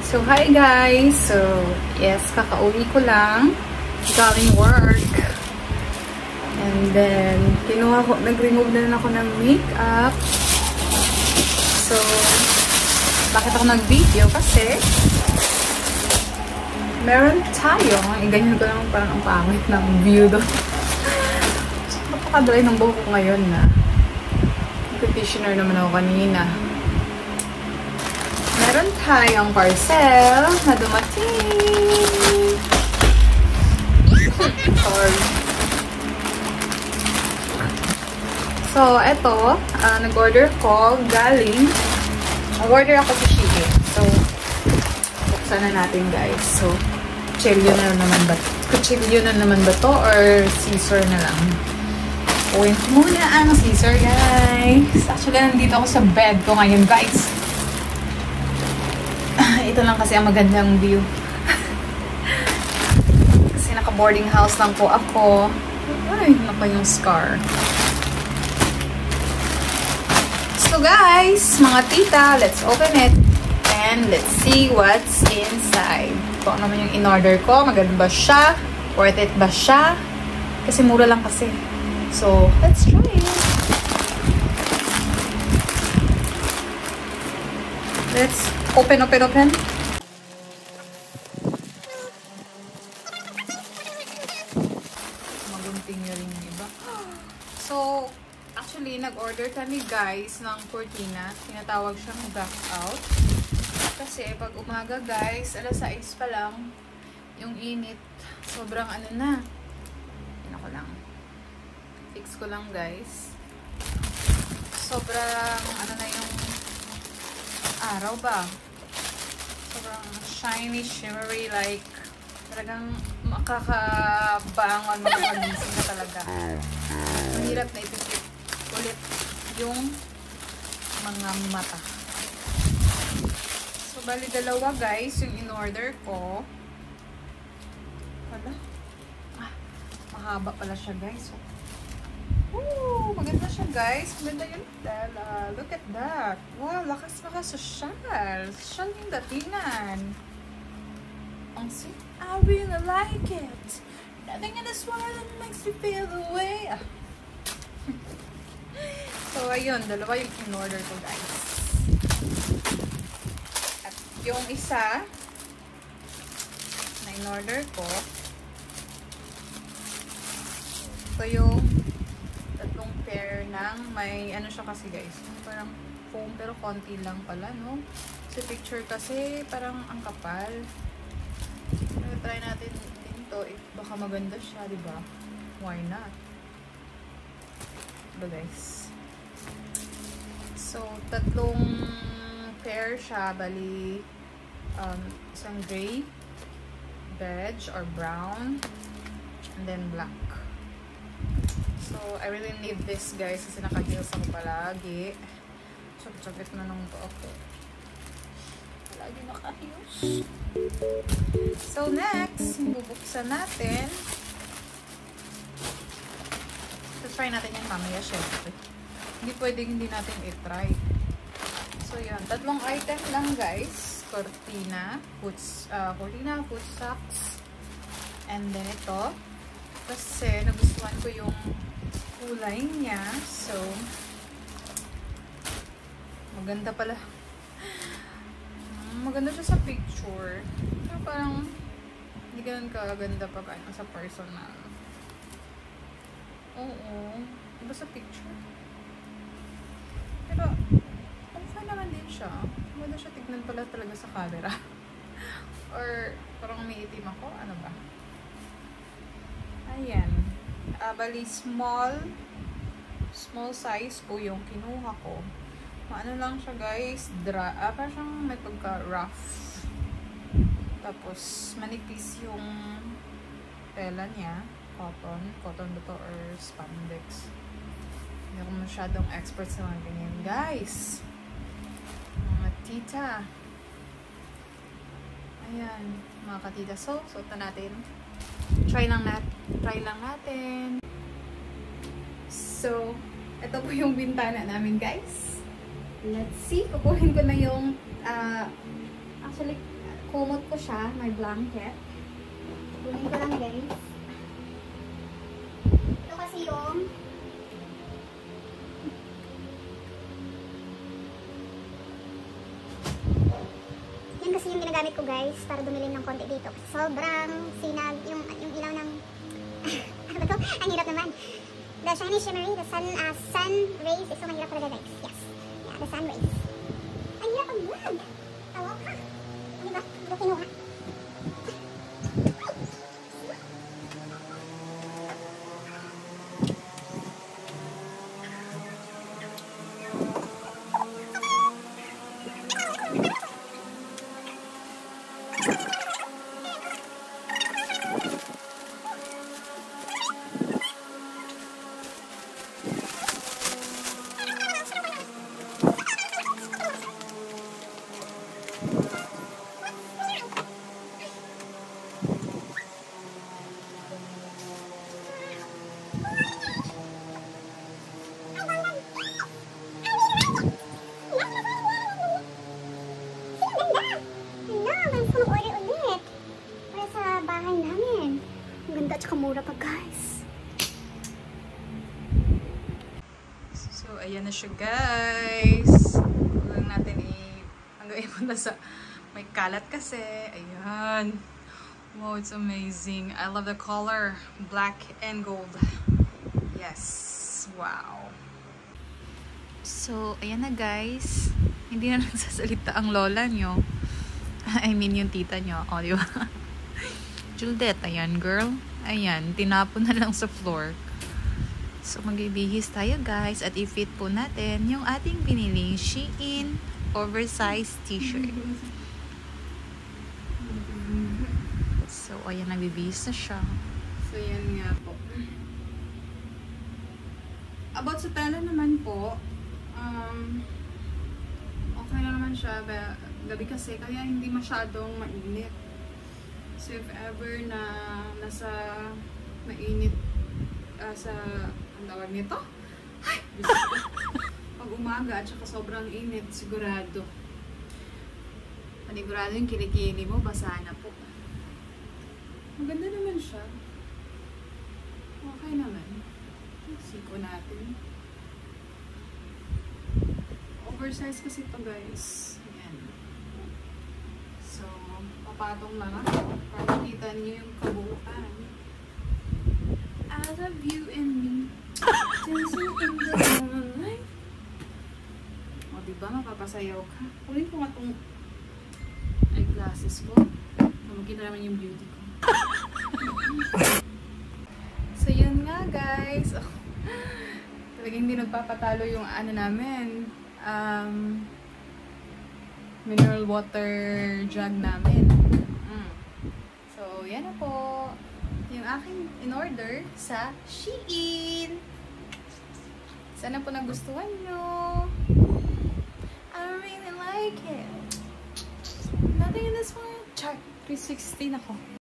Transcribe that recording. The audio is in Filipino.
So, hi guys! So, yes, kakauwi ko lang. Galing work. And then, nag-remove na ako ng makeup. So, bakit ako nag-video? Kasi, meron tayo. Ganyan ko lang parang ang pangit ng view doon. Napakadalay ng buhok ko ngayon na. Conditioner naman ako kanina. Meron tayong parcel na dumating. Sorry. So, eto, nag-order ko galing. Nag-order ako sa Shein. So, buksan na natin guys. So, kutsilyo na naman ba to or scissor na lang? Uwin ko muna ang scissor guys. Actually, nandito ako sa bed ko ngayon guys. Ito lang kasi ang magandang view. Kasi naka-boarding house lang po ako. Ay, napa yung scar. So guys, mga tita, let's open it. And let's see what's inside. Ito naman yung in-order ko. Maganda ba siya? Worth it ba siya? Kasi mura lang kasi. So, let's try it. Let's open. Magunting nyo rin yung iba. So, actually, nag-order kami guys ng cortina. Tinatawag siyang blackout. Kasi pag umaga guys, alas 6 pa lang, yung init, sobrang ano na. Yan ako lang. Fix ko lang guys. Sobrang ano na yung araw ba? Sobrang shiny, shimmery, like talagang makakabangon, makapagising na talaga. Mahirap na ipipit ulit yung mga mata. So, bali dalawa guys yung in-order ko. Wala. Mahaba pala siya guys. Ooh, maganda siya guys. Maganda yung tela. Look at that. Wow, lakas sa shell. Shell yung datingan. Ang sweet. I really like it. Nothing in this world that makes me feel the way. So, ayun. Dalawa yung in-order ko guys. At yung isa na in-order ko, ito yung tatlong pair ng may ano siya kasi guys, parang foam pero konti lang pala, no? Sa picture kasi parang ang kapal. Try natin din to, baka maganda siya, di ba? Why not? Diba guys? So, tatlong pair siya, bali isang gray, beige or brown, and then black. So, I really need this guys kasi naka-heels ako palagi. Sakit na nung to ako. Palagi naka-heels. So, next, bubuksan natin. So, try natin yan mamaya syempre. Hindi pwedeng hindi natin i-try. So, yan. Tatlong item lang guys. Cortina, foot socks, and then ito. Kasi nagustuhan ko yung kulay niya. So, maganda pala. Maganda siya sa picture. Pero parang hindi ganun kaganda pag ano, sa personal. Oo. Diba sa picture? Pero, okay naman din siya. Maganda siya tignan pala talaga sa camera. Or, parang may itim ako. Ano ba? Ayan. Bali, small size po yung kinuha ko. Ano lang siya guys, parang siyang may pagka-rough. Tapos, manipis yung tela niya. Cotton ba to or spandex? Hindi ako masyadong expert sa mga ganyan guys. Mga tita. Ayan, mga katita. So, suot na natin. Try lang natin. So, ito po yung bintana namin guys. Let's see. Kukuhin ko na yung actually, kumot ko siya, my blanket. Kunin ko lang guys. Ito kasi yung yan kasi yung ginagamit ko guys para dumilim ng konti dito. Sobrang sinag yung ilaw ng ano ba to? Ang hirap naman. The shiny shimmery, the sun rays is so mahirap talaga guys. Yes. Yeah, the sun rays. Ang hirap ang vlog. Tawa ka. Ano ba? Ano kinuha? Mura pa guys. So, ayan na siya guys. Huwag lang natin hanggang ipunta sa may kalat kasi. Ayan. Wow, it's amazing. I love the color. Black and gold. Yes. Wow. So, ayan na guys. Hindi na nagsasalita ang lola nyo. I mean, yung tita nyo. O, di ba? Juliet, ayan girl. Ayan, tinapon na lang sa floor. So, magbibihis tayo guys at i-fit po natin yung ating piniling Shein oversized t-shirt. So, ayan, nagbibihis na siya. So, ayan nga po. About sa tela naman po, okay na naman siya. Gabi kasi, kaya hindi masyadong mainit. So, if ever na nasa mainit sa, ang tawag nito? Ay! Pag umaga at saka sobrang init, sigurado. Panigurado yung kilikili mo, basa na po. Maganda naman siya. Okay naman. Siko natin. Oversize kasi ito guys. So, papatong lang ako para makita niyo yung kabuuan. I love you and me. Dancing in the moonlight. O, diba? Mapapasayaw ka. Kunin ko nga itong eyeglasses ko. Makita naman yung beauty ko. So, yun nga guys. Oh, talagang hindi nagpapatalo yung ano namin. Mineral water jug namin. So, yan na po. Yung aking in-order sa Shein. Sana po nagustuhan nyo. I really like it. Nothing in this one. Chart 316 ako.